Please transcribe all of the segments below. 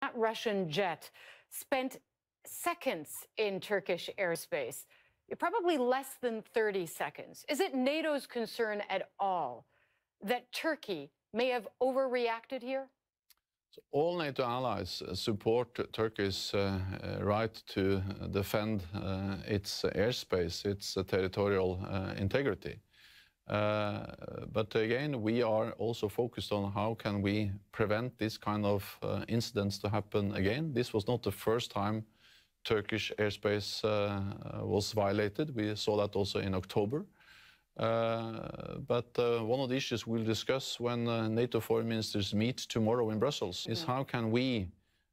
That Russian jet spent seconds in Turkish airspace, probably less than 30 seconds. Is it NATO's concern at all that Turkey may have overreacted here? All NATO allies support Turkey's right to defend its airspace, its territorial integrity. But again, we are also focused on how can we prevent this kind of incidents to happen again. This was not the first time Turkish airspace was violated. We saw that also in October. But one of the issues we'll discuss when NATO foreign ministers meet tomorrow in Brussels is how can we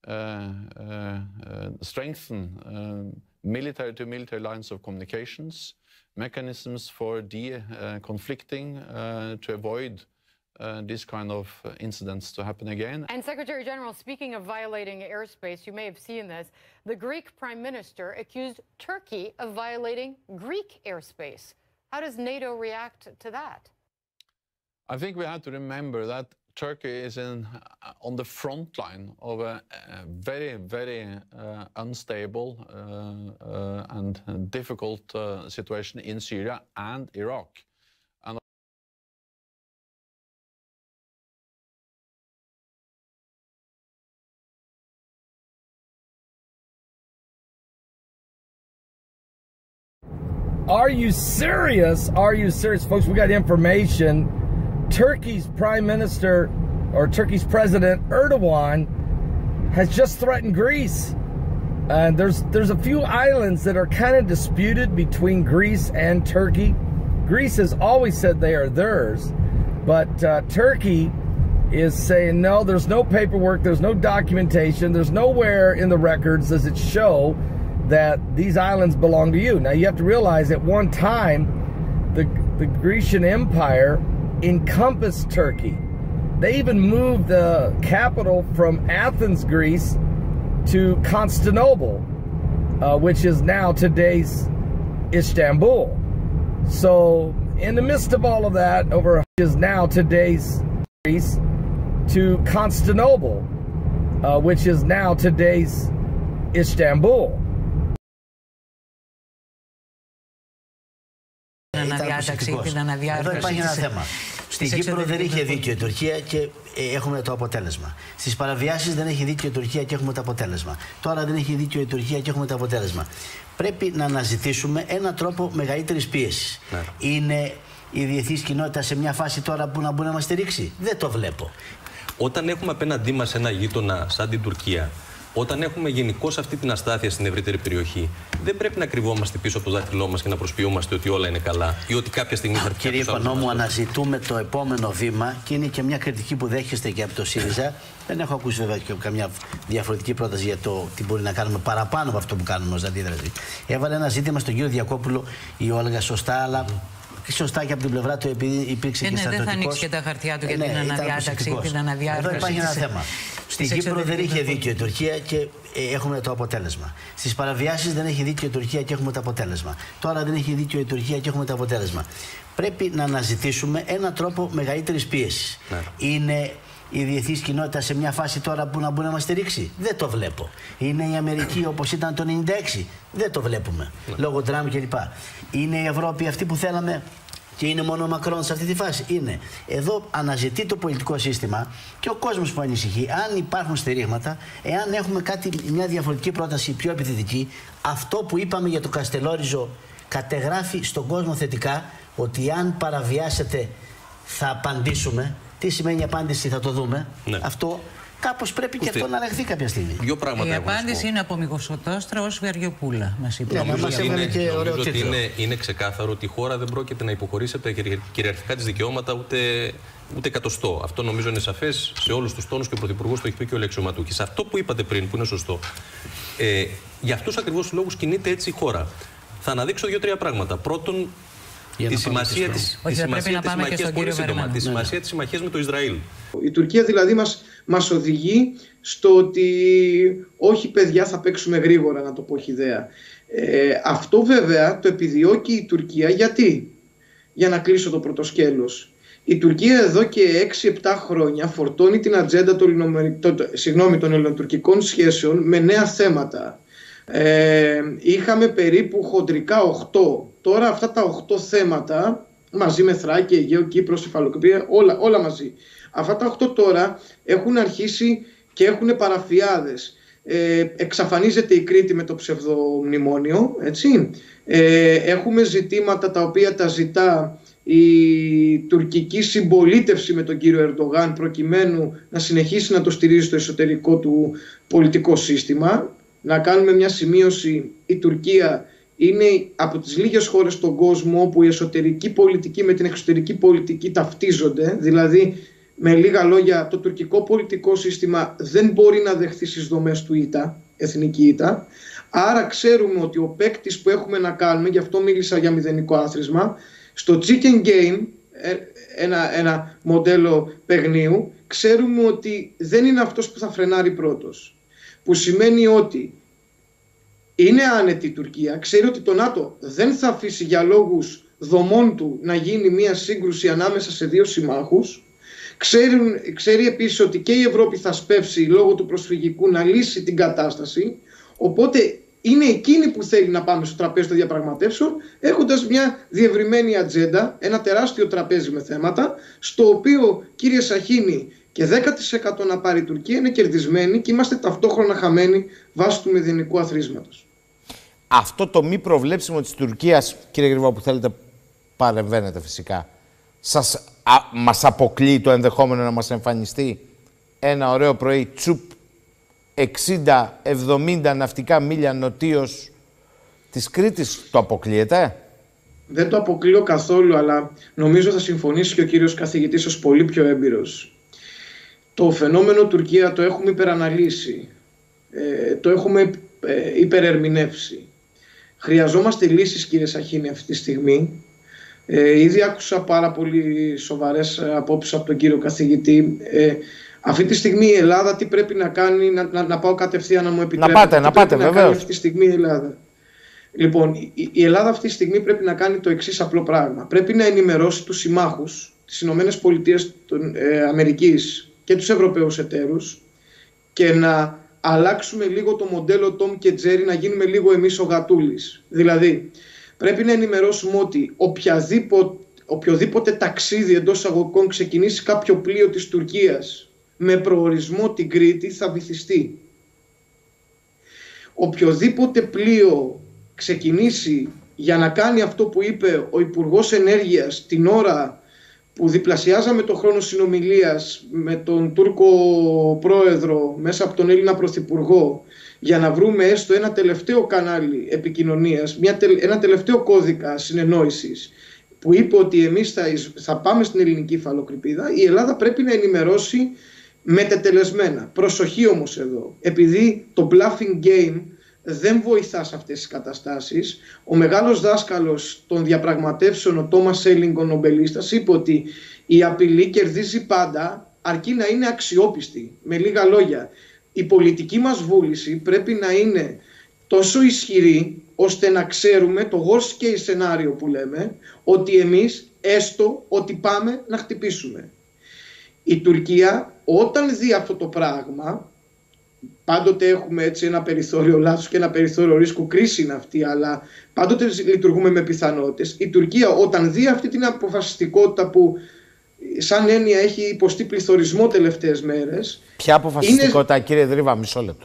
strengthen military-to-military lines of communications, mechanisms for de-conflicting to avoid this kind of incidents to happen again. And Secretary General, speaking of violating airspace, you may have seen this, the Greek Prime Minister accused Turkey of violating Greek airspace. How does NATO react to that? I think we have to remember that Turkey is on the front line of a very, very unstable and difficult situation in Syria and Iraq. And Are you serious? Are you serious? Folks, we got information. Turkey's Prime Minister, or Turkey's President Erdogan, has just threatened Greece. And there's a few islands that are kind of disputed between Greece and Turkey. Greece has always said they are theirs, but Turkey is saying, no, there's no paperwork, there's no documentation, there's nowhere in the records does it show that these islands belong to you. Now, you have to realize at one time, the Grecian Empire encompassed Turkey. They even moved the capital from Athens, Greece, to Constantinople, which is now today's Istanbul. So, in the midst of all of that, is now today's Greece, to Constantinople, which is now today's Istanbul. Εδώ υπάρχει ένα θέμα. Στην Κύπρο δεν είχε δίκιο η Τουρκία και έχουμε το αποτέλεσμα. Στις παραβιάσεις δεν έχει δίκιο η Τουρκία και έχουμε το αποτέλεσμα. Τώρα δεν έχει δίκιο η Τουρκία και έχουμε το αποτέλεσμα. Πρέπει να αναζητήσουμε έναν τρόπο μεγαλύτερης πίεσης. Είναι η διεθνής κοινότητα σε μια φάση τώρα που να μπορεί να μας στηρίξει? Δεν το βλέπω. Όταν έχουμε απέναντί μας ένα γείτονα σαν την Τουρκία, όταν έχουμε γενικώς αυτή την αστάθεια στην ευρύτερη περιοχή, δεν πρέπει να κρυβόμαστε πίσω από το δάχτυλό μας και να προσποιούμαστε ότι όλα είναι καλά ή ότι κάποια στιγμή θα έρθει. Κύριε Οικονόμου, αναζητούμε το επόμενο βήμα και είναι και μια κριτική που δέχεστε και από το ΣΥΡΙΖΑ. Δεν έχω ακούσει βέβαια και καμιά διαφορετική πρόταση για το τι μπορεί να κάνουμε παραπάνω από αυτό που κάνουμε ως αντίδραση. Έβαλε ένα ζήτημα στον κύριο Διακόπουλο η Όλγα σωστά, αλλά σωστά και από την πλευρά του, επειδή υπήρξε και στρατιωτικός. Δεν θα ανοίξει και τα χαρτιά του για την αναδιάταξη, την αναδιάρθρωση. Εδώ υπάρχει ένα θέμα. Στην Κύπρο δεν είχε δίκιο η Τουρκία και έχουμε το αποτέλεσμα. Στις παραβιάσεις δεν έχει δίκιο η Τουρκία και έχουμε το αποτέλεσμα. Τώρα δεν έχει δίκιο η Τουρκία και έχουμε το αποτέλεσμα. Πρέπει να αναζητήσουμε έναν τρόπο μεγαλύτερης πίεσης. Είναι η διεθνής κοινότητα σε μια φάση τώρα που να μπορεί να μας στηρίξει? Δεν το βλέπω. Είναι η Αμερική όπως ήταν το 1996? Δεν το βλέπουμε. Λόγω Τραμπ κλπ. Είναι η Ευρώπη αυτή που θέλαμε και είναι μόνο ο Μακρόν σε αυτή τη φάση? Είναι. Εδώ αναζητεί το πολιτικό σύστημα και ο κόσμος που ανησυχεί αν υπάρχουν στηρίγματα, εάν έχουμε μια διαφορετική πρόταση πιο επιθετική. Αυτό που είπαμε για το Καστελόριζο κατεγράφει στον κόσμο θετικά, ότι αν παραβιάσετε θα απαντήσουμε. Τι σημαίνει απάντηση, θα το δούμε. Αυτό κάπως πρέπει και αυτό να ελεγχθεί κάποια στιγμή. Η απάντηση είναι από Μυγοσωτόστρα ως Βεριοπούλα, μας είπε. Νομίζω ότι είναι ξεκάθαρο ότι η χώρα δεν πρόκειται να υποχωρήσει από τα κυριαρχικά της δικαιώματα ούτε εκατοστό. Αυτό νομίζω είναι σαφές σε όλους τους τόνους και ο Πρωθυπουργός το έχει πει και ο Λεξιωματούχης. Αυτό που είπατε πριν, που είναι σωστό, για αυτούς ακριβώς τους λόγους κινείται έτσι η χώρα. Θα αναδείξω 2-3 πράγματα. Πρώτον, τη σημασία της συμμαχίας με το Ισραήλ. Η Τουρκία δηλαδή μας οδηγεί στο ότι όχι παιδιά, θα παίξουμε γρήγορα, να το πω χυδαία. Αυτό βέβαια το επιδιώκει η Τουρκία. Γιατί? Για να κλείσω το πρώτο σκέλος. Η Τουρκία εδώ και 6-7 χρόνια φορτώνει την ατζέντα των ελληνοτουρκικών σχέσεων με νέα θέματα. Είχαμε περίπου χοντρικά 8. Τώρα αυτά τα 8 θέματα, μαζί με Θράκη, Αιγαίο, Κύπρος, Υφαλοκρηπίδα, όλα μαζί. Αυτά τα 8 τώρα έχουν αρχίσει και έχουν παραφιάδες. Εξαφανίζεται η Κρήτη με το ψευδομνημόνιο, έτσι. Έχουμε ζητήματα τα οποία τα ζητά η τουρκική συμπολίτευση με τον κύριο Ερντογάν, προκειμένου να συνεχίσει να το στηρίζει στο εσωτερικό του πολιτικό σύστημα. Να κάνουμε μια σημείωση: η Τουρκία είναι από τις λίγες χώρες στον κόσμο όπου η εσωτερική πολιτική με την εξωτερική πολιτική ταυτίζονται. Δηλαδή, με λίγα λόγια, το τουρκικό πολιτικό σύστημα δεν μπορεί να δεχθεί στις δομές του ΙΤΑ, εθνική ΙΤΑ. Άρα ξέρουμε ότι ο παίκτης που έχουμε να κάνουμε, γι' αυτό μίλησα για μηδενικό άθροισμα, στο chicken game, ένα μοντέλο παιγνίου, ξέρουμε ότι δεν είναι αυτός που θα φρενάρει πρώτος. Που σημαίνει ότι είναι άνετη η Τουρκία, ξέρει ότι το ΝΑΤΟ δεν θα αφήσει για λόγους δομών του να γίνει μια σύγκρουση ανάμεσα σε δύο συμμάχους. Ξέρει επίσης ότι και η Ευρώπη θα σπεύσει λόγω του προσφυγικού να λύσει την κατάσταση. Οπότε είναι εκείνη που θέλει να πάμε στο τραπέζι των διαπραγματεύσεων, έχοντας μια διευρυμένη ατζέντα, ένα τεράστιο τραπέζι με θέματα, στο οποίο, κύριε Σαχίνη, και 10% να πάρει η Τουρκία είναι κερδισμένη και είμαστε ταυτόχρονα χαμένοι βάσει του μηδενικού αθροίσματος. Αυτό το μη προβλέψιμο της Τουρκίας, κύριε Γρήβα, που θέλετε, παρεμβαίνετε φυσικά, μας αποκλείει το ενδεχόμενο να μας εμφανιστεί ένα ωραίο πρωί τσουπ 60-70 ναυτικά μίλια νοτίως της Κρήτης? Το αποκλείεται? Δεν το αποκλείω καθόλου, αλλά νομίζω θα συμφωνήσει και ο κύριος καθηγητής ως πολύ πιο έμπειρος. Το φαινόμενο Τουρκία το έχουμε υπεραναλύσει, το έχουμε υπερερμηνεύσει. Χρειαζόμαστε λύσεις, κύριε Σαχίνη, αυτή τη στιγμή. Ήδη άκουσα πάρα πολύ σοβαρές απόψεις από τον κύριο καθηγητή. Αυτή τη στιγμή η Ελλάδα τι πρέπει να κάνει, να πάω κατευθείαν να μου επιτρέπετε. Να πάτε, βεβαίως. Αυτή τη στιγμή η Ελλάδα. Λοιπόν, η Ελλάδα αυτή τη στιγμή πρέπει να κάνει το εξής απλό πράγμα. Πρέπει να ενημερώσει τους συμμάχους, τις Ηνωμένες Πολιτείες Αμερικής και τους Ευρωπαίους εταίρους, και να αλλάξουμε λίγο το μοντέλο Tom και Jerry, να γίνουμε λίγο εμείς ο γατούλης. Δηλαδή, πρέπει να ενημερώσουμε ότι οποιοδήποτε ταξίδι εντός αγωγικών ξεκινήσει κάποιο πλοίο της Τουρκίας με προορισμό την Κρήτη θα βυθιστεί. Οποιοδήποτε πλοίο ξεκινήσει για να κάνει αυτό που είπε ο Υπουργός Ενέργειας την ώρα που διπλασιάζαμε το χρόνο συνομιλίας με τον Τούρκο Πρόεδρο μέσα από τον Έλληνα Πρωθυπουργό, για να βρούμε έστω ένα τελευταίο κανάλι επικοινωνίας, ένα τελευταίο κώδικα συνεννόησης, που είπε ότι εμείς θα πάμε στην ελληνική υφαλοκρηπίδα, η Ελλάδα πρέπει να ενημερώσει μετετελεσμένα. Προσοχή όμως εδώ, επειδή το bluffing game δεν βοηθά σε αυτές τις καταστάσεις. Ο μεγάλος δάσκαλος των διαπραγματεύσεων, ο Τόμας Έλινγκ, ο νομπελίστας, είπε ότι η απειλή κερδίζει πάντα αρκεί να είναι αξιόπιστη. Με λίγα λόγια, η πολιτική μας βούληση πρέπει να είναι τόσο ισχυρή ώστε να ξέρουμε το worst case σενάριο που λέμε, ότι εμείς έστω ότι πάμε να χτυπήσουμε. Η Τουρκία όταν δει αυτό το πράγμα, πάντοτε έχουμε έτσι ένα περιθώριο λάθος και ένα περιθώριο ρίσκου, κρίση είναι αυτή, αλλά πάντοτε λειτουργούμε με πιθανότητες. Η Τουρκία όταν δει αυτή την αποφασιστικότητα που σαν έννοια έχει υποστεί πληθωρισμό τελευταίες μέρες. Ποια αποφασιστικότητα, κύριε Δρύβα, μισό λεπτό.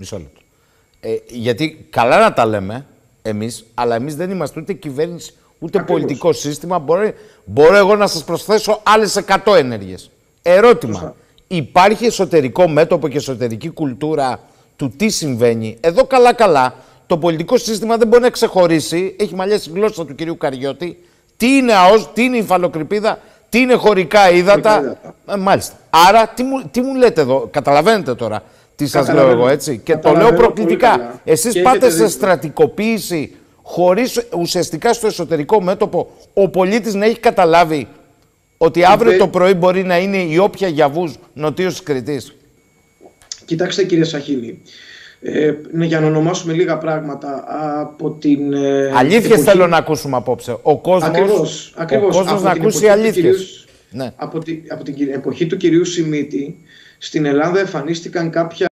Γιατί καλά να τα λέμε εμείς, αλλά εμείς δεν είμαστε ούτε κυβέρνηση, ούτε ακριβώς πολιτικό σύστημα. Μπορώ εγώ να σας προσθέσω άλλες 100 ενέργειες. Ερώτημα. Σωστά. Υπάρχει εσωτερικό μέτωπο και εσωτερική κουλτούρα του τι συμβαίνει? Εδώ καλά το πολιτικό σύστημα δεν μπορεί να ξεχωρίσει, έχει μαλλιάσει η γλώσσα του κυρίου Καριώτη, τι είναι ΑΟΣ, τι είναι υφαλοκρηπίδα, τι είναι χωρικά ύδατα. Μάλιστα. Άρα τι μου λέτε εδώ, καταλαβαίνετε τώρα τι σας λέω εγώ, έτσι, και το λέω προκλητικά. Εσείς πάτε σε στρατικοποίηση χωρίς ουσιαστικά στο εσωτερικό μέτωπο ο πολίτης να έχει καταλάβει ότι αύριο το πρωί μπορεί να είναι η όποια Γιαβούς νοτίως της Κρητής. Κοιτάξτε, κύριε Σαχίνη, για να ονομάσουμε λίγα πράγματα από την αλήθειες εποχή... θέλω να ακούσουμε απόψε. Ο κόσμος να ακούσει αλήθειες. Ναι. Από την εποχή του κυρίου Σιμίτη στην Ελλάδα εμφανίστηκαν κάποια